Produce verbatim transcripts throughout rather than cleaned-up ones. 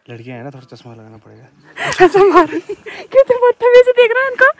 लड़कियां है ना, थोड़ा चश्मा लगाना पड़ेगा। ऐसा मार क्यों तुम बदतमीजी देख रहे हो इनको?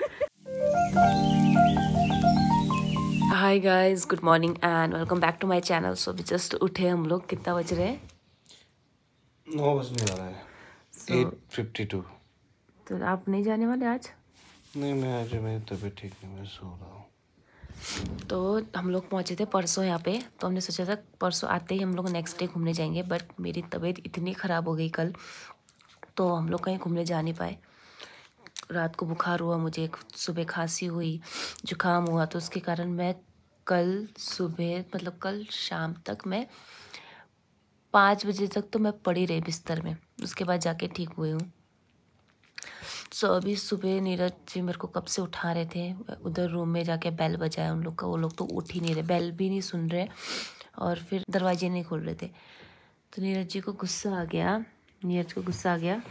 Hi guys, good morning and welcome back to my channel. So अभी जस्ट उठे हम लोग। कितना बज रहे हैं? नौ बजने वाला है। Eight fifty two. तो आप नहीं जाने वाले आज? नहीं, मैं आज मेरी तबीयत ठीक नहीं, मैं सो रहा हूँ। तो हम लोग पहुँचे थे परसों यहाँ पे, तो हमने सोचा था परसों आते ही हम लोग नेक्स्ट डे घूमने जाएंगे, बट मेरी तबीयत इतनी ख़राब हो गई कल, तो हम लोग कहीं घूमने जा नहीं पाए। रात को बुखार हुआ मुझे, सुबह खांसी हुई, जुकाम हुआ, तो उसके कारण मैं कल सुबह मतलब कल शाम तक मैं पाँच बजे तक तो मैं पड़ी रही बिस्तर में। उसके बाद जाके ठीक हुई हूँ। सो so, अभी सुबह नीरज जी मेरे को कब से उठा रहे थे, उधर रूम में जाके बेल बजाया उन लोग का, वो लोग तो उठ ही नहीं रहे, बेल भी नहीं सुन रहे और फिर दरवाजे नहीं खोल रहे थे। तो नीरज जी को गुस्सा आ गया, नीरज को गुस्सा आ गया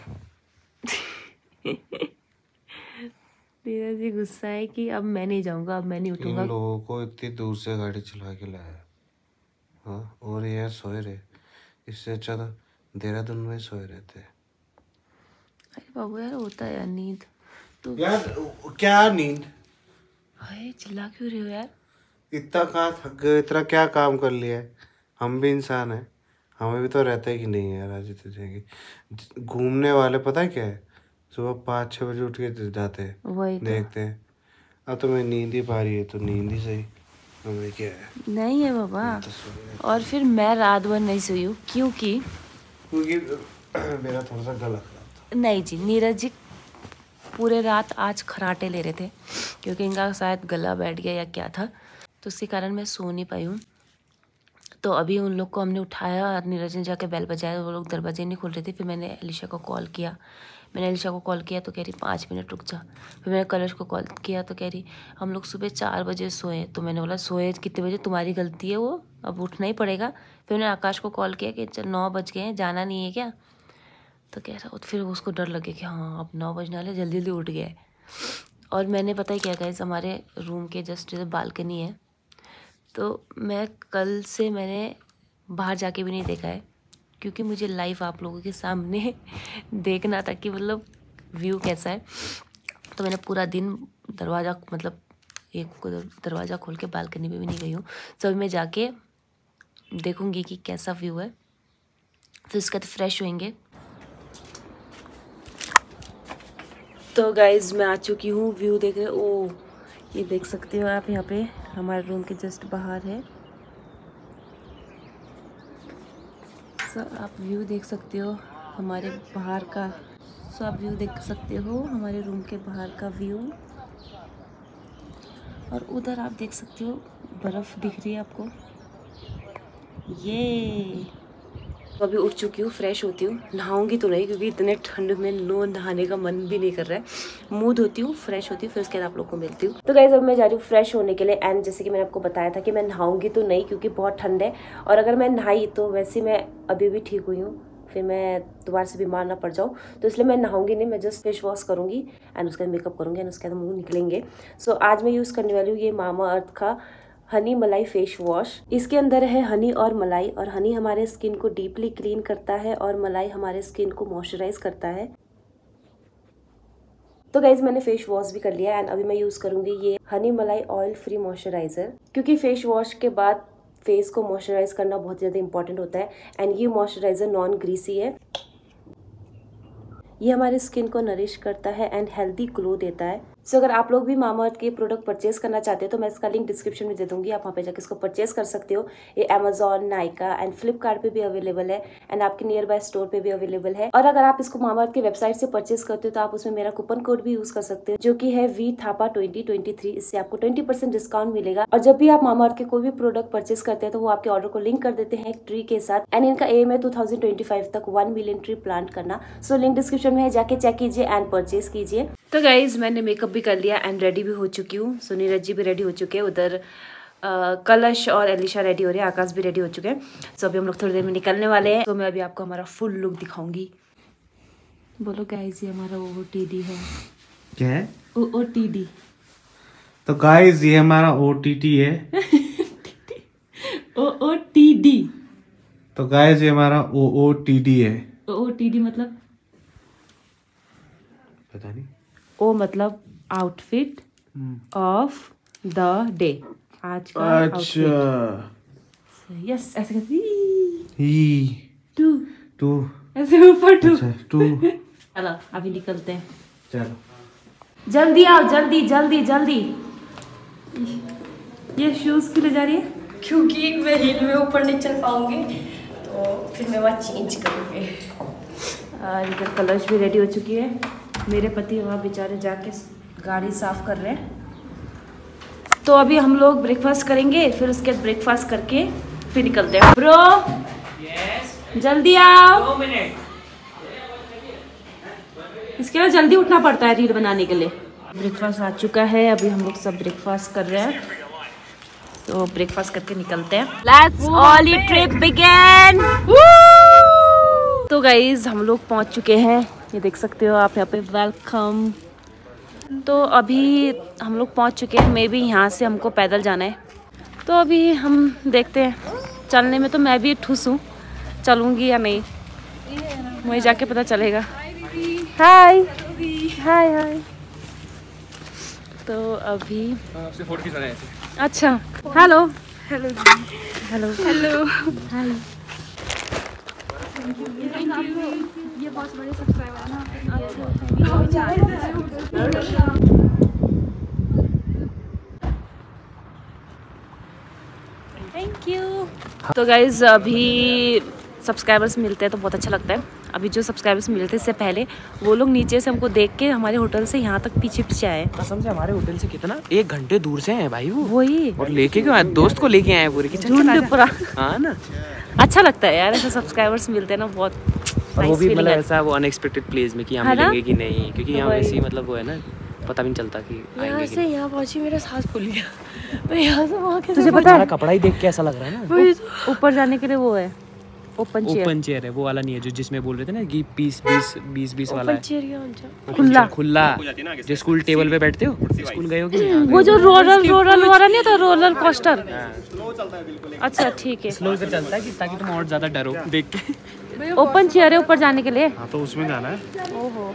नीरज जी गुस्सा है कि अब मैं नहीं जाऊंगा, अब मैं नहीं उठूंगा। इन लोगों को इतनी दूर से गाड़ी चला के लाया, हाँ, और ये सोए रहे। इससे अच्छा तो देहरादून में सोए रहते। अरे बाबू यार, होता है यार नींद तो। यार क्या नींद? हाय, चिल्ला क्यों रहे हो यार? इतना कहाँ थक गए, इतना क्या काम कर लिया है? हम भी इंसान हैं, हमें भी तो रहता है कि नहीं यार आज इतने जाएंगे घूमने वाले। पता है क्या है, सुबह पाँच छः बजे उठ के जाते हैं, वही तो। देखते हैं। अब तो मैं नींद ही पा रही है, तो नींद ही सही, हमें क्या है। नहीं है बाबा। तो और फिर मैं रात भर नहीं सोई हूँ क्योंकि क्योंकि मेरा थोड़ा सा गला खराब था। नहीं जी, नीरज जी पूरे रात आज खराटे ले रहे थे क्योंकि इनका शायद गला बैठ गया या क्या था, तो उसके कारण मैं सो नहीं पाई हूँ। तो अभी उन लोग को हमने उठाया और नीरज ने जाके बेल बजाया, वो लोग दरवाजे नहीं खोल रहे थे। फिर मैंने अलीशा को कॉल किया मैंने अलीशा को कॉल किया तो कह रही पाँच मिनट रुक जा। फिर मैंने कलश को कॉल किया तो कह रही हम लोग सुबह चार बजे सोए। तो मैंने बोला सोए कितने बजे, तुम्हारी गलती है वो, अब उठना ही पड़ेगा। फिर मैंने आकाश को कॉल किया कि चल नौ बज गए हैं, जाना नहीं है क्या? तो कह रहा, फिर उसको डर लगे कि हाँ अब नौ बजने वाले, जल्दी जल्दी उठ गए। और मैंने पता ही क्या गाइस, हमारे रूम के जस्ट इधर बालकनी है, तो मैं कल से मैंने बाहर जाके भी नहीं देखा है क्योंकि मुझे लाइव आप लोगों के सामने देखना था कि मतलब व्यू कैसा है। तो मैंने पूरा दिन दरवाज़ा मतलब एक को दरवाज़ा खोल के बालकनी में भी नहीं गई हूँ। तो मैं जाके देखूँगी कि कैसा व्यू है, फिर उसके बाद फ्रेश होंगे। तो गाइज मैं आ चुकी हूँ, व्यू देख रहे हो, ओ ये देख सकते हो आप, यहाँ पे हमारे रूम के जस्ट बाहर है। सो आप व्यू देख सकते हो हमारे बाहर का, सो आप व्यू देख सकते हो हमारे रूम के बाहर का व्यू। और उधर आप देख सकते हो बर्फ़ दिख रही है आपको, ये। तो अभी उठ चुकी हूँ, फ्रेश होती हूँ, नहाऊंगी तो नहीं क्योंकि इतने ठंड में नो नहाने का मन भी नहीं कर रहा है। मुँह धोती हूँ, फ्रेश होती हूँ, फिर उसके बाद आप लोग को मिलती हूँ। तो गाइस अब मैं जा रही हूँ फ्रेश होने के लिए। एंड जैसे कि मैंने आपको बताया था कि मैं नहाऊंगी तो नहीं क्योंकि बहुत ठंड है, और अगर मैं नहाई तो वैसे मैं अभी भी ठीक हुई हूँ, फिर मैं दोबारा से बीमार ना पड़ जाऊँ, तो इसलिए मैं नहाऊंगी नहीं। मैं जस्ट फेस वॉश करूँगी एंड उसके बाद मेकअप करूँगी एंड उसके बाद मुँह निकलेंगे। सो आज मैं यूज़ करने वाली हूँ ये मामा अर्थ का हनी मलाई फेस वॉश। इसके अंदर है हनी और मलाई, और हनी हमारे स्किन को डीपली क्लीन करता है और मलाई हमारे स्किन को मॉइस्चराइज करता है। तो गाइज मैंने फेस वॉश भी कर लिया एंड अभी मैं यूज करूंगी ये honey malai oil free moisturiser, क्योंकि फेस वॉश के बाद फेस को मॉइस्चराइज करना बहुत ज्यादा इंपॉर्टेंट होता है। एंड ये मॉइस्चराइजर नॉन ग्रीसी है, ये हमारे स्किन को नरिश करता है एंड हेल्दी ग्लो देता है। सो so, अगर आप लोग भी मामाअर्थ के प्रोडक्ट परचेज करना चाहते हो तो मैं इसका लिंक डिस्क्रिप्शन में दे दूंगी, आप वहाँ पे जाकर इसको परचेज कर सकते हो। ये अमेजॉन, नाइका एंड फ्लिपकार्ट पे भी अवेलेबल है एंड आपके नियर बाय स्टोर पे भी अवेलेबल है। और अगर आप इसको मामाअर्थ की वेबसाइट से परचेज करते हो तो आप उसमें मेरा कूपन कोड भी यूज कर सकते हो जो कि है V Thapa twenty twenty three. इससे आपको ट्वेंटी परसेंट डिस्काउंट मिलेगा। और जब भी आप मामाअर्थ के कोई भी प्रोडक्ट परचेज करते हैं तो वो आपके ऑर्डर को लिंक कर देते हैं एक ट्री के साथ। एंड इनका एम है टू थाउजेंड ट्वेंटी फाइव तक वन मिलियन ट्री प्लांट करना। सो लिंक डिस्क्रिप्शन में है, जाके चेक कीजिए एंड परचेज कीजिए। तो गाइज मैंने मेकअप भी कर लिया एंड रेडी भी हो चुकी हूँ। सो नीरज जी भी रेडी हो चुके हैं, उधर कलश और एलिशा रेडी हो रहे हैं, आकाश भी रेडी हो चुके हैं। सो अभी हम लोग थोड़ी देर में निकलने वाले हैं। तो मैं अभी आपको हमारा फुल लुक दिखाऊंगी। बोलो गाइज ये हमारा ओ टी डी है। क्या है? O O T D. तो गाइज ये हमारा ओ टी टी है। O O T D. तो गाइज ये हमारा ओ ओ टी डी है। ओ ओ टी डी मतलब पता नहीं। ओ मतलब आउटफिट ऑफ द डे, आज का अच्छा यस ऐसे करती ही टू टू ऐसे ऊपर टू टू। चलो अभी निकलते हैं, चलो जल्दी आओ, जल्दी जल्दी जल्दी। ये शूज क्यों ले जा रही है? क्योंकि मैं हिल में ऊपर नहीं चल पाऊंगी, तो फिर मैं वहाँ चेंज करूँगी। इधर कलर्स भी रेडी हो चुकी है, मेरे पति वहाँ बेचारे जाके गाड़ी साफ कर रहे हैं। तो अभी हम लोग ब्रेकफास्ट करेंगे, फिर उसके बाद ब्रेकफास्ट करके फिर निकलते हैं। Bro yes. जल्दी आओ, दो मिनट। इसके लिए जल्दी उठना पड़ता है रील बनाने के लिए। ब्रेकफास्ट आ चुका है, अभी हम लोग सब ब्रेकफास्ट कर रहे हैं, तो ब्रेकफास्ट करके निकलते हैं। Let's all trip begin. तो गाइज हम लोग पहुंच चुके हैं, ये देख सकते हो आप यहाँ पे, वेलकम। तो अभी हम लोग पहुंच चुके हैं, मे भी यहाँ से हमको पैदल जाना है, तो अभी हम देखते हैं। चलने में तो मैं भी ठुस हूँ, चलूँगी या नहीं वहीं जाके पता चलेगा। हाय हाय हाय। तो अभी आपसे फोटो खिंचाना है। अच्छा hello hello hello hello hi. ये बहुत बड़े सब्सक्राइबर है ना। Thank you. तो गाइज अभी सब्सक्राइबर्स मिलते हैं तो बहुत अच्छा लगता है। अभी जो सब्सक्राइबर्स मिलते इससे पहले वो लोग नीचे से हमको देख के हमारे होटल से यहाँ तक पीछे पीछे आए। कसम से हमारे होटल से कितना एक घंटे दूर से हैं भाई वो। वही और लेके क्यों आए? दोस्त को लेके आए पूरे की झुंड पूरा। हाँ ना, अच्छा लगता है यार ऐसे सब्सक्राइबर्स मिलते हैं ना, बहुत और वो nice भी feeling मतलब है। ऐसा वो अनएक्सपेक्टेड प्लेस में कि यहाँ है ना? मिलेंगे कि नहीं, क्योंकि यहाँ वही। वैसे ही मतलब वो है ना, पता भी नहीं चलता कि यहाँ आएंगे से यहाँ पहुँची मेरा सांस फूल गया। मैं यहाँ से वहाँ कैसे तुझे कि पता है कपड़ा ही देख के ऐसा लग रहा है ना। ऊप- ऊपर जाने के लिए वो है ओपन चेयर। ओपन चेयर है, वो वाला नहीं है जो जिसमें बोल रहे थे ना कि बीस बीस बीस बीस वाला है। चेयर यहाँ जा। Open खुला। chair, खुला जो स्कूल टेबल पे बैठते हो। स्कूल गए हो कि नहीं? वो जो रोलर रोलर वाला नहीं होता, रोलर कोस्टर। अच्छा ठीक है, स्लो से चलता है कि ताकि तुम और ज्यादा डरो देख के। ओपन चेयर है ऊपर जाने के लिए। हाँ तो उसमें जाना है। ओहो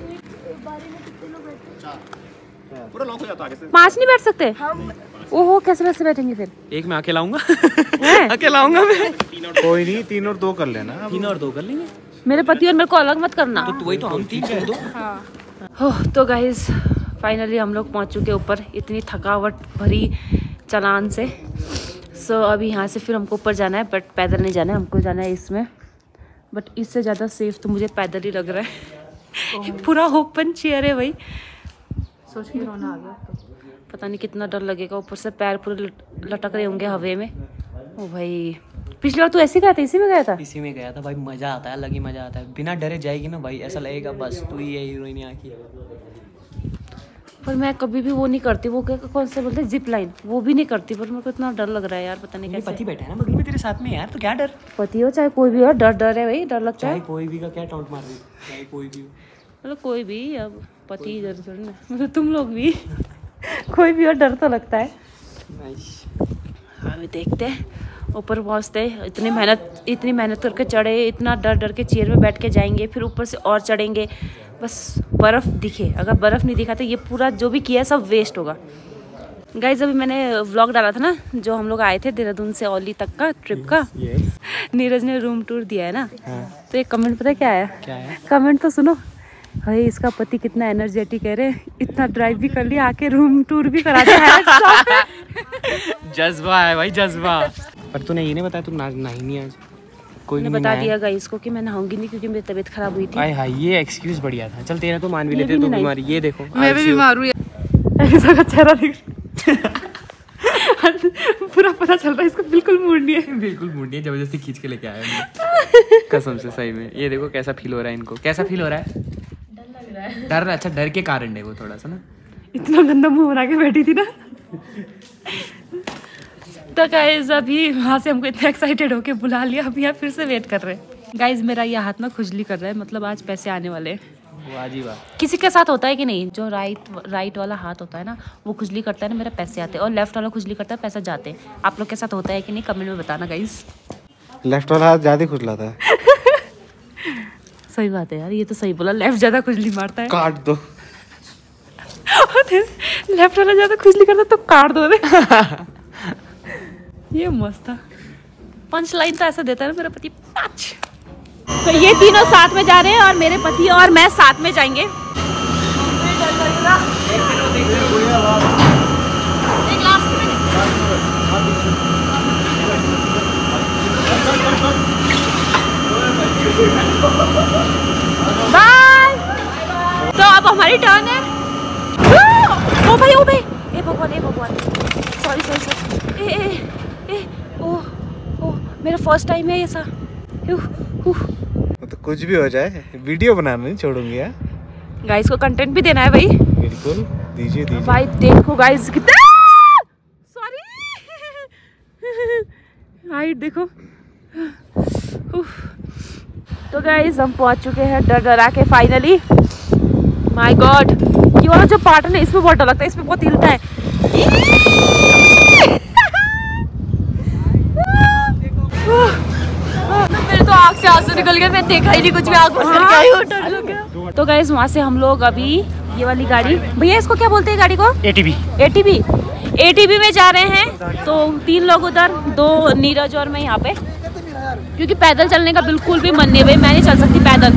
पाँच नहीं बैठ सकते? ओहो कैसे कैसे बैठेंगे फिर? एक मैं अकेला आऊंगा। हैं? अकेला आऊंगा मैं। कोई नहीं, तीन और दो कर लेना। तीन और दो कर लेंगे। मेरे पति और मेरे को अलग मत करना। तो वही तो हम तीन कर दो। हो तो गाइस फाइनली हम लोग पहुंच चुके ऊपर, इतनी थकावट भरी चलान से। सो so, अभी यहाँ से फिर हमको ऊपर जाना है, बट पैदल नहीं जाना है, हमको जाना है इसमें। बट इससे ज़्यादा सेफ तो मुझे पैदल ही लग रहा है। पूरा ओपन चेयर है भाई, सोच के रोना आ गया। पता नहीं कितना डर लगेगा, ऊपर से पैर पूरे लटक रहे होंगे हवा में। ओ भाई पिछली बार तू ऐसे गया था, इसी में गया था? इसी में गया था भाई, मजा आता है, अलग ही मजा आता है। बिना डरे जाएगी ना भाई, ऐसा लगेगा बस तू ही है हीरोइन यहाँ की। पर मैं कभी भी वो नहीं करती, वो क्या कौन से बोलते हैं जिप लाइन, वो भी नहीं करती। पर मेरे को इतना डर लग रहा है यार, पता नहीं मेरे कैसे। पति बैठा है ना बगल में तेरे साथ में यार, तो क्या डर। पति हो चाहे कोई भी हो, डर डर है भाई, डर लगता चाहे है। कोई भी का क्या टॉन्ट मार रही, चाहे कोई भी हो। मतलब कोई भी, अब पति इधर उधर ना, मतलब तुम लोग भी कोई भी हो, डर तो लगता है। अभी देखते हैं ऊपर पहुँचते, इतनी मेहनत इतनी मेहनत करके चढ़े, इतना डर डर के चेयर में बैठ के जाएंगे, फिर ऊपर से और चढ़ेंगे, बस बर्फ़ दिखे। अगर बर्फ़ नहीं दिखा तो ये पूरा जो भी किया सब वेस्ट होगा। गाइज अभी मैंने व्लॉग डाला था ना, जो हम लोग आए थे देहरादून से औली तक का ट्रिप का। नीरज ने रूम टूर दिया है ना, तो एक कमेंट पता है क्या आया? क्या है? कमेंट तो सुनो। भाई इसका पति कितना एनर्जेटिक है रे, इतना ड्राइव भी कर लिया, आके रूम टूर भी करा दिया। जज्बा है भाई, जज्बा। पर तूने ये नहीं बताया तुम ना ही नहीं आज। कोई मैंने बता दिया गाइस को कि मैं नहाऊंगी नहीं क्योंकि मेरी तबीयत खराब हुई थी। हाय हाय, ये एक्सक्यूज बढ़िया था। चल तेरा तो मान भी ये लेते भी तो नहीं बीमारी। ये देखो मैं भी बीमार हूँ। ऐसा का चेहरा दिख पूरा पता चल रहा है इसको बिल्कुल मूड नहीं है। बिल्कुल मूड नहीं है, जबरदस्ती खींच के लेके आया मैं। कसम से सही में। ये देखो कैसा फील हो रहा है इनको, कैसा फील हो रहा है? डर लग रहा है। डर, अच्छा डर के कारण है वो थोड़ा सा ना। इतना गंदा मुंह बना के बैठी थी ना। तो गाइज अभी वहाँ से हमको इतना एक्साइटेड होके बुला लिया, अभी यहाँ फिर से वेट कर रहे हैं। गाइज मेरा ये हाथ ना खुजली कर रहा है, मतलब आज पैसे आने वाले हैं। वाह जी वाह। किसी के साथ होता है कि नहीं, जो राइट राइट वाला हाथ होता है ना वो खुजली करता है ना, मेरा पैसे आते हैं, और लेफ्ट वाला खुजली करता है पैसा जाते हैं। आप लोग के साथ होता है कि नहीं, कमेंट में बताना गाइज। लेफ्ट वाला हाथ ज्यादा खुजलाता है। सही बात है यार, ये तो सही बोला, लेफ्ट ज्यादा खुजली मारता है। काट दो। लेफ्ट वाला ज्यादा खुजली करता तो काट दो रे। ये मस्त था। पंच लाइन तो ऐसा देता है ना मेरा पति, पंच। तो ये तीनों साथ में जा रहे हैं और मेरे पति और मैं साथ में जाएंगे। बाय। तो अब हमारी टर्न है। ओ भाई ओ भाई, ए भगवान ए भगवान, सॉरी सॉरी सॉरी, ए ए ए ओ ओ मेरा फर्स्ट टाइम है ऐसा। तो कुछ भी हो जाए वीडियो बनाना नहीं छोड़ूंगी यार। गाइस को कंटेंट भी देना है भाई। बिल्कुल दीजिए दीजिए भाई देखो गाइस कितना, सॉरी हाइट देखो। तो गाइस हम पहुंच चुके हैं डर डरा के फाइनली। माय गॉड, ये वाला जो पार्ट है ना इसमें बहुत डर लगता है, इसमें बहुत हिलता है। मेरे तो आँख से आंसू निकल गए, मैं देखा ही नहीं कुछ भी, आँख बंद करके आई हूँ, डर लग गया। तो गाइस वहाँ से हम लोग अभी ये वाली गाड़ी, भैया इसको क्या बोलते हैं गाड़ी को? एटीवी। एटीवी एटीवी में जा रहे हैं। तो तीन लोग उधर, दो नीरज और मैं यहाँ पे, क्योंकि पैदल चलने का बिल्कुल भी मन नहीं है भाई, मैं नहीं चल सकती पैदल।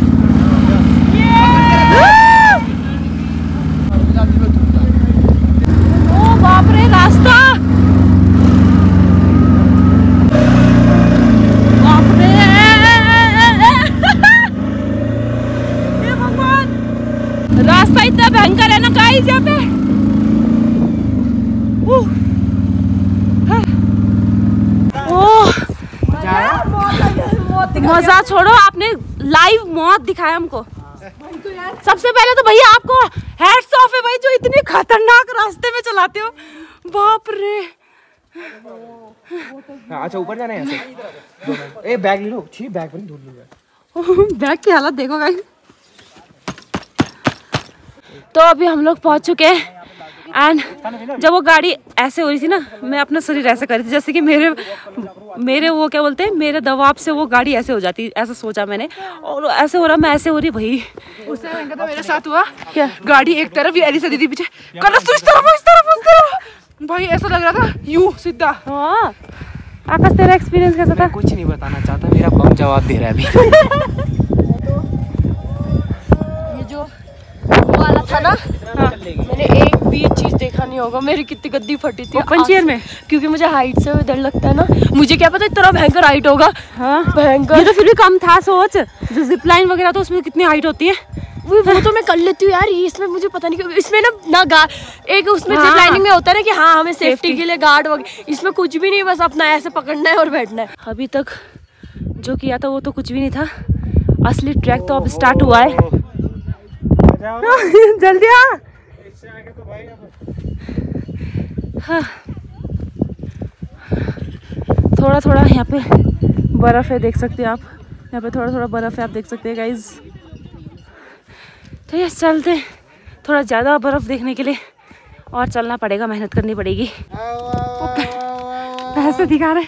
ओ बाप रे रास्ता, बाप रे हे भगवान, रास्ता इतना भयंकर है ना गाइस यहाँ पे। मजा छोड़ो, आपने लाइव मौत दिखाया हमको। सबसे पहले तो भैया आपको हैट्स ऑफ है भाई, जो इतने खतरनाक रास्ते में चलाते हो, बाप रे। अच्छा ऊपर जाना है यहाँ से। ए बैग ले लो, छी बैग पर धुल लूंगा। बैग की हालत देखो गाइस। तो अभी हम लोग पहुंच चुके हैं एंड जब वो गाड़ी ऐसे हो रही थी ना, मैं अपना शरीर ऐसे कर रही थी जैसे कि मेरे मेरे वो क्या बोलते हैं, मेरे दबाव से वो गाड़ी ऐसे हो जाती, ऐसा सोचा मैंने, और ऐसे हो रहा, मैं ऐसे हो रही भाई। उससे तो मेरे साथ हुआ क्या, गाड़ी एक तरफ, ये एलिसा दीदी पीछे, कलश तो इस तरफ इस तरफ इस तरफ, भाई ऐसा लग रहा था यूं सीधा। हाँ आकाश, तेरा एक्सपीरियंस कैसा था? कुछ नहीं बताना चाहता, मेरा बम जवाब दे रहा है अभी। ये जो वो वाला था ना, हाँ, मैंने एक भी चीज देखा नहीं होगा, मेरी कितनी गद्दी फटी थी पंचेर में, क्योंकि मुझे हाइट से डर लगता है ना, मुझे क्या पता इतना भयंकर हाइट होगा। हाँ भयंकर, ये तो फिर भी कम था। सोच जो जिप लाइन वगैरह तो उसमें कितनी हाइट होती है, वो वो तो मैं कर लेती हूँ यार, इसमें मुझे पता नहीं क्यों, इसमें ना ना गा एक उसमें जिप लाइनिंग में होता है ना कि हाँ हमें सेफ्टी के लिए गार्ड वगैरह, इसमें कुछ भी नहीं, बस अपना ऐसे पकड़ना है और बैठना है। अभी तक जो किया था वो तो कुछ भी नहीं था, असली ट्रैक तो अब स्टार्ट हुआ है। जल्दी आ। हाँ। थोड़ा थोड़ा यहाँ पे बर्फ है, देख सकते हैं आप, यहाँ पे थोड़ा थोड़ा बर्फ है, आप देख सकते हैं गाइज। तो ये चलते, थोड़ा ज़्यादा बर्फ देखने के लिए और चलना पड़ेगा, मेहनत करनी पड़ेगी। पैसे दिखा रहे,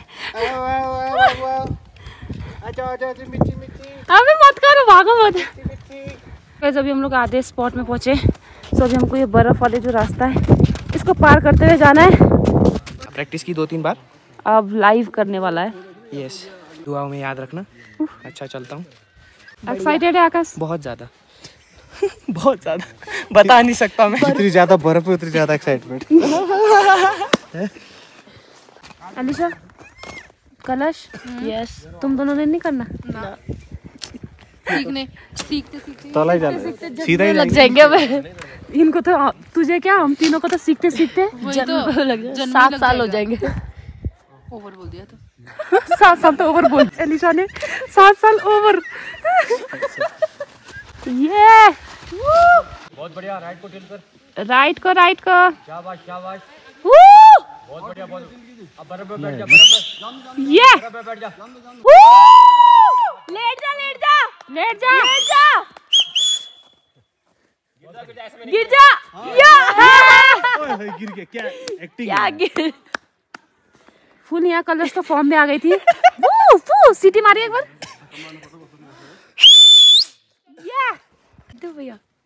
अबे मत करो, भागो मत। गाइस अभी हम लोग आधे स्पॉट में पहुंचे, तो अभी हमको ये बर्फ वाले जो रास्ता है इसको पार करते हुए जाना है। प्रैक्टिस की दो तीन बार, अब लाइव करने वाला है। यस, दुआओं में याद रखना। अच्छा चलता हूँ। एक्साइटेड है आकाश? बहुत ज्यादा बहुत ज्यादा, बता नहीं सकता मैं। जितनी ज्यादा बर्फ है उतनी ज्यादा एक्साइटमेंट। अलीशा, कलश, यस, तुम दोनों ने नहीं करना? सीखने सीखते सीखते तला ही जाना, सीधा ही लग जाएंगे अब। इनको तो, तुझे क्या, हम तीनों को तो सीखते सीखते जन्म लग जाए, सात साल हो जाएंगे। ओवर बोल दिया तो। सात साल तो ओवर बोल, अलीशा ने सात साल ओवर। ये बहुत बढ़िया, राइट को टिल्ट कर, राइट को राइट को, शाबाश शाबाश, बहुत बढ़िया, बहुत। अब बर्फ पे बैठ जा, बर्फ पे, ये बर्फ पे बैठ जा। लेट जा लेट जा लेट जा लेट जा, गिर जा, या गिर गया क्या, एक्टिंग क्या गिर। फुल यहाँ कलर्स तो फॉर्म में आ गई थी। वो वो सीटी मारी एक बार,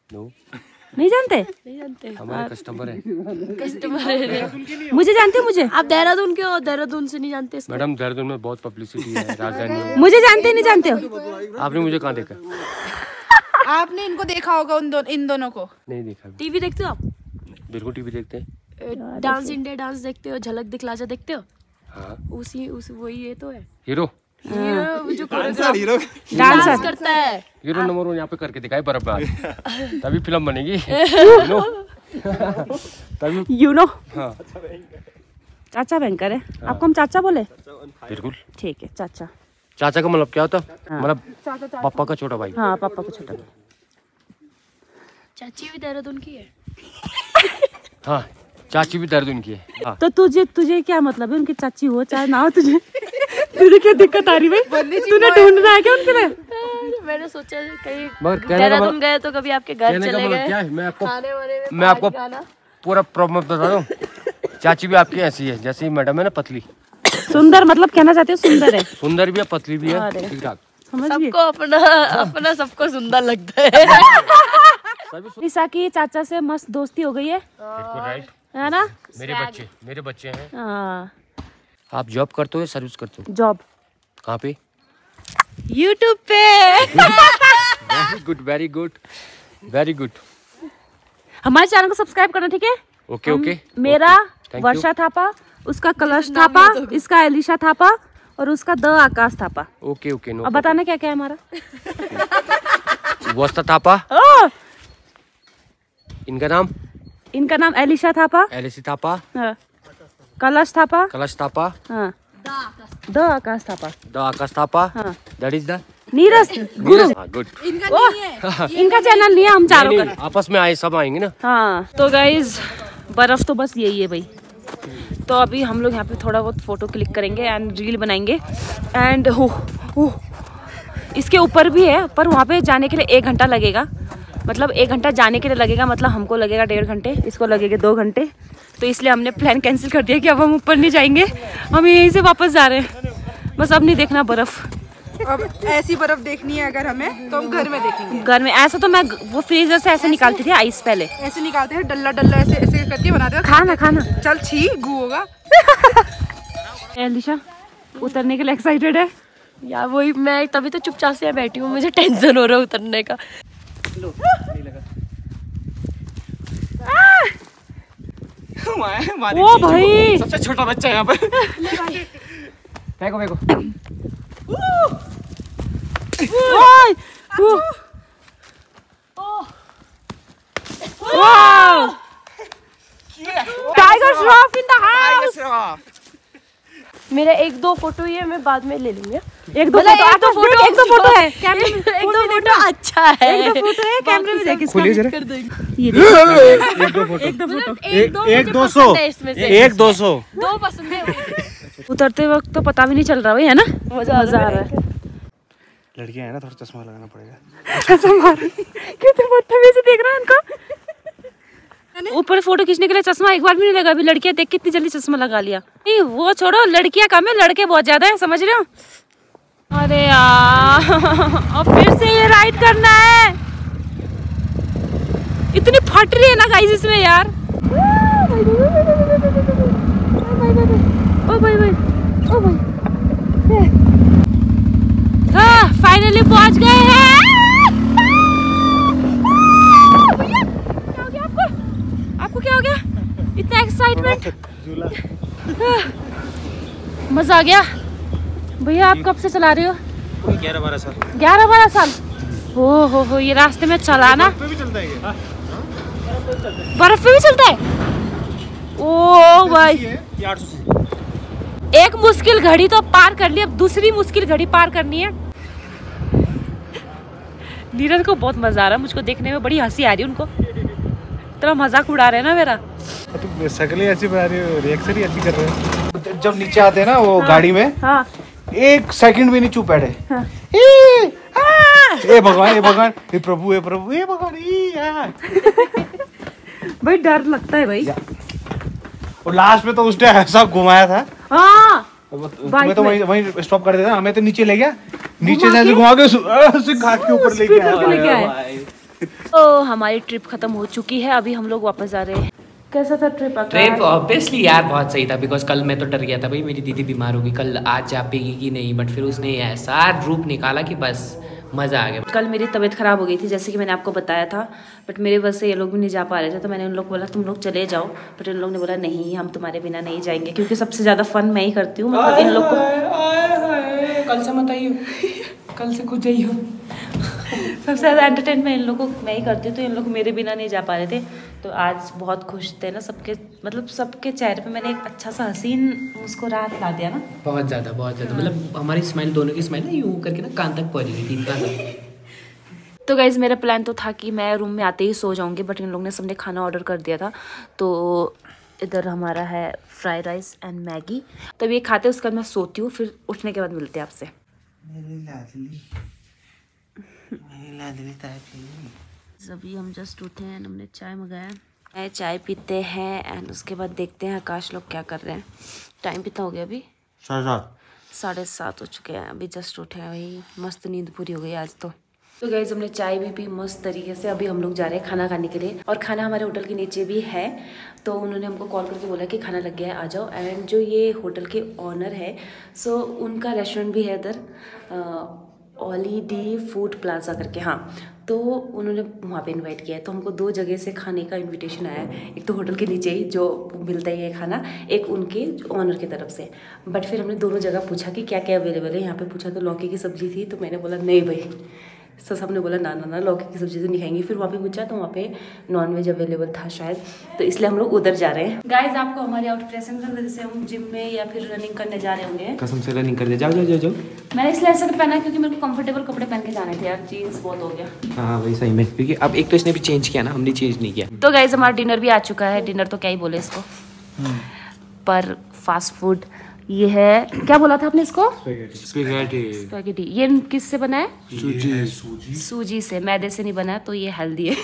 नो नहीं जानते? नहीं जानते। हमारे कस्टमर है। कस्टमर है। मुझे जानते हो? मुझे आप देहरादून के हो, देहरादून से नहीं जानते इसको? मैडम देहरादून में बहुत पब्लिसिटी है, राजधानी में। मुझे जानते नहीं जानते हो? आपने मुझे कहाँ देखा? आपने इनको देखा होगा उन दो, इन दोनों को? नहीं देखा। टीवी देखते हो आप? बिल्कुल टीवी देखते हैं। डांस इंडिया डांस देखते हो? झलक दिखला जा देखते हो? हाँ। उसी उस वही ये तो है हीरो हीरो जो हीरो डांस करता है। हीरो नंबर वन यहाँ पे करके दिखाई बर्फ में, तभी फिल्म बनेगी। you know? तभी यू नो हाँ चाचा बैंकर है। आपको हम चाचा बोले? बिल्कुल ठीक है चाचा। चाचा का मतलब क्या होता? मतलब पापा का छोटा भाई। हाँ पापा को छोटा। चाची भी देहरादून की है। हाँ चाची भी देहरादून की है। हाँ। तो तुझे तुझे क्या मतलब है उनकी चाची हो चाहे ना हो? तुझे तुझे क्या दिक्कत आ रही भाई? तूने ढूंढना है क्या उनके लिए? मैंने सोचा कहीं मगर कहने का देहरादून मतलब- गए तो कभी आपके घर कहने का चले मतलब गए क्या है, मैं आपको खाने वाने में मैं आपको पहाड़ी खाना। पूरा प्रॉब्लम बता दूं। चाची भी आपकी ऐसी है जैसे ही मैडम है ना, पतली। सुंदर मतलब कहना चाहते हो सुंदर है? सुंदर भी है, पतली भी है, अरे। ठीक ठाक। समझ गए? सबको अपना अपना सबको सुंदर लगता है। निशा की चाचा से मस्त दोस्ती हो गई है, बिल्कुल राइट। है ना? मेरे बच्चे मेरे बच्चे हैं। हाँ आप जॉब करते हो या सर्विस करते हो? जॉब कहाँ पे? यूट्यूब पे। Very good very good very good. हमारे चैनल को सब्सक्राइब करना, ठीक है? Okay okay. मेरा Thank you. वर्षा थापा, उसका कलश थापा, इसका एलिशा थापा और उसका the Akash Thapa. Okay okay no. अब बताना क्या क्या है हमारा? वस्ता थापा। ओ, इनका नाम? इनका नाम एलिशा थापा, एलिसी थापा, हाँ। कलश थापा, कलश थापा, हाँ। द आकाश थापा, द आकाश थापा, हाँ। That is the Neeraj Guru. Good. ओह, इनका चैनल नहीं है, हम चारों का। आपस में आए सब आएंगे ना। हाँ तो गाइज बर्फ तो बस यही है भाई। तो अभी हम लोग यहाँ पे थोड़ा बहुत फोटो क्लिक करेंगे एंड रील बनाएंगे एंड हो हो इसके ऊपर भी है, पर वहाँ पे जाने के लिए एक घंटा लगेगा। मतलब एक घंटा जाने के लिए लगेगा, मतलब हमको लगेगा डेढ़ घंटे, इसको लगेगा दो घंटे। तो इसलिए हमने प्लान कैंसिल कर दिया कि अब हम ऊपर नहीं जाएंगे, हम यहीं से वापस जा रहे हैं। बस अब नहीं देखना बर्फ। अब ऐसी बर्फ देखनी है अगर हमें तो हम घर में देखेंगे। घर में ऐसा तो मैं वो फ्रीजर से ऐसे निकालती थी आइस पहले, ऐसे निकालते हैं डल्ला डल्ला ऐसे ऐसे करके बनाते हैं। खाना खाना। चल छी गू होगा। एलिशा उतरने के लिए एक्साइटेड है? यार वही मैं तभी तो चुपचाप से बैठी हूँ, मुझे टेंशन हो रहा है उतरने का। ओ भाई सबसे छोटा बच्चा यहाँ पर। फेंको फेंको। ओए, ओ, wow, Tiger Shroff in the house. मेरा एक दो फोटो ही है, मैं बाद में ले लूंगी। एक दो मतलब फोटो, एक दो फोटो एक दो फोटो है कैमरे में, एक दो फोटो अच्छा है, एक दो फोटो है कैमरे में, देख इसका कर देंगे। ये देख, एक दो फोटो एक दो फोटो। एक दो एक मुझे दो पसंद सौ है इसमें से। एक दो सौ दो पसंद है। उतरते वक्त तो पता भी नहीं चल रहा भाई, है ना? मजा आ रहा है। लड़कियां है ना, थोड़ा चश्मा लगाना पड़ेगा। चश्मा मार कितने बदतमीजी देख रहा है इनको। ऊपर फोटो खींचने के लिए चश्मा एक बार भी नहीं लगा। अभी लड़कियां देख कितनी जल्दी चश्मा लगा लिया। नहीं वो छोड़ो, लड़कियां कम है, लड़के बहुत ज्यादा है, समझ रहे हो? अरे यार अब फिर से ये राइड करना है। इतनी फट रही है ना गाइस इसमें यार। ओ भाई भाई ओ भाई, हाँ फाइनली पहुंच गए हैं। आपको क्या हो गया? इतना एक्साइटमेंट, मजा आ गया। भैया आप कब से चला रहे हो? ग्यारह बारह साल ग्यारह बारह साल। हो हो हो ये रास्ते में चलाना पे भी चलता है क्या? बर्फ पे भी चलता है? ओ भाई, ये आठ सौ एक मुश्किल घड़ी तो पार कर ली, अब दूसरी मुश्किल घड़ी पार करनी है। नीरज को बहुत मजा आ रहा है, मुझको देखने में बड़ी हंसी आ रही है उनको। इतना मजाक उड़ा रहे हैं ना मेरा। तुम शक्लें ऐसी बना रही हो, रिएक्शन ही ऐसी कर रहे हो। जब नीचे आते हैं ना वो गाड़ी में, हाँ एक सेकंड भी नहीं चुप बैठे। हाँ। ए, आ, ए भगवान ए भगवान हे प्रभु हे प्रभु हे भगवान ई, आ। भाई डर लगता है भाई। और लास्ट में तो उसने ऐसा घुमाया था, हाँ मैं तो वहीं वहीं स्टॉप कर देता, हमें तो नीचे ले गया, नीचे से ऐसे घुमा के ऐसे घाट के ऊपर लेके लेके आया। आए। तो हमारी ट्रिप खत्म हो चुकी है, अभी हम लोग वापस जा रहे हैं। कैसा था ट्रिप? ट्रिप ऑब्वियसली यार बहुत सही था, बिकॉज कल मैं तो डर गया था भाई मेरी दीदी बीमार होगी, कल आज जा पाएगी कि नहीं, बट फिर उसने ऐसा रूप निकाला कि बस मज़ा आ गया। कल मेरी तबीयत ख़राब हो गई थी जैसे कि मैंने आपको बताया था, बट मेरे वजह से ये लोग भी नहीं जा पा रहे थे, तो मैंने उन लोग को बोला तुम लोग चले जाओ, बट इन लोग ने बोला नहीं हम तुम्हारे बिना नहीं जाएंगे, क्योंकि सबसे ज़्यादा फन मैं ही करती हूँ। मतलब इन लोग को कल से मत आइयो, कल से खुद जाइयो। सबसे ज़्यादा एंटरटेनमेंट इन लोगों को मैं ही करती हूँ, तो इन लोग मेरे बिना नहीं जा पा रहे थे। तो आज बहुत खुश थे ना सबके, मतलब सबके चेहरे पे मैंने एक अच्छा सा हसीन उसको राहत ला दिया ना। बहुत ज़्यादा बहुत ज़्यादा, मतलब हमारी स्माइल दोनों की स्माइल ना यूँ करके ना कान तक पहुँच गई थी, कान तक। तो गाइज़ मेरा प्लान तो था कि मैं रूम में आते ही सो जाऊंगी, बट इन लोगों ने सबने खाना ऑर्डर कर दिया था। तो इधर हमारा है फ्राइड राइस एंड मैगी, तब ये खाते उसके बाद मैं सोती हूँ, फिर उठने के बाद मिलते हैं आपसे। अभी हम जस्ट उठे हैं, हमने चाय मंगाया, चाय पीते हैं एंड उसके बाद देखते हैं आकाश लोग क्या कर रहे हैं। टाइम कितना हो गया अभी? साढ़े सात साढ़े सात हो चुके हैं, अभी जस्ट उठे हैं भाई, मस्त नींद पूरी हो गई आज तो। तो गाइस हमने चाय भी पी मस्त तरीके से, अभी हम लोग जा रहे हैं खाना खाने के लिए, और खाना हमारे होटल के नीचे भी है। तो उन्होंने हमको कॉल करके बोला कि खाना लग गया है आ जाओ। एंड जो ये होटल के ऑनर है, सो उनका रेस्टोरेंट भी है इधर, हॉलीडे फूड प्लाजा करके, हाँ, तो उन्होंने वहाँ पे इनवाइट किया है। तो हमको दो जगह से खाने का इनविटेशन आया है, एक तो होटल के नीचे ही जो मिलता ही है खाना, एक उनके ऑनर की तरफ से। बट फिर हमने दोनों जगह पूछा कि क्या क्या अवेलेबल है। यहाँ पे पूछा तो लौकी की सब्ज़ी थी, तो मैंने बोला नहीं भाई, तो सबने बोला ना ना ना लौकी की सब्ज़ी तो नहीं खाएंगी। फिर वहाँ पे पूछा तो वहाँ पे नॉन वेज अवेलेबल था शायद, तो इसलिए हम लोग उधर जा रहे हैं। गाइस आपको हमारे आउटफिट ऐसे लग रहा है जैसे हम जिम में या फिर रनिंग करने जा रहे होंगे। कसम से रनिंग कर दे, जाओ जाओ जाओ जाओ। मैंने इसलिए ऐसा पहना क्योंकि मेरे को कंफर्टेबल कपड़े पहन के जाने थे यार, जीन्स बहुत हो गया। हाँ वही सही में, क्योंकि अब एक तो इसने भी चेंज किया ना, हमने चेंज नहीं किया। तो गाइस हमारा डिनर भी आ चुका है। डिनर तो क्या ही बोले इसको, पर फास्ट फूड ये है। क्या बोला था आपने इसको? स्पैगेटी। ये किससे बना है? सूजी सूजी सूजी से, मैदे से नहीं बना है, तो ये हेल्दी है।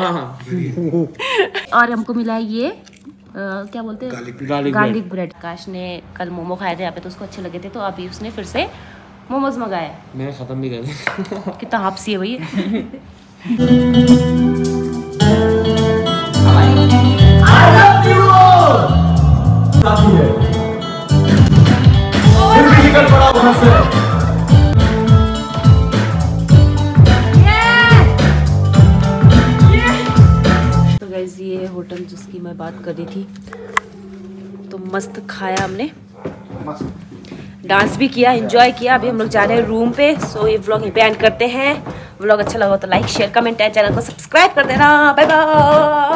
और हमको मिला है ये आ, क्या बोलते हैं, गार्लिक ब्रेड। काश ने कल मोमो खाए थे यहाँ पे, तो उसको अच्छे लगे थे, तो अभी उसने फिर से मोमोज मंगाए। मैंने खत्म भी कर दिया। कितना हापसी है भाई। तो गाइस ये होटल जिसकी मैं बात कर रही थी, तो मस्त खाया हमने, डांस भी किया, एंजॉय किया। अभी हम लोग जा रहे हैं रूम पे। सो ये व्लॉग यहीं पे एंड करते हैं। व्लॉग अच्छा लगा तो like share comment and channel को सब्सक्राइब कर देना। Bye bye.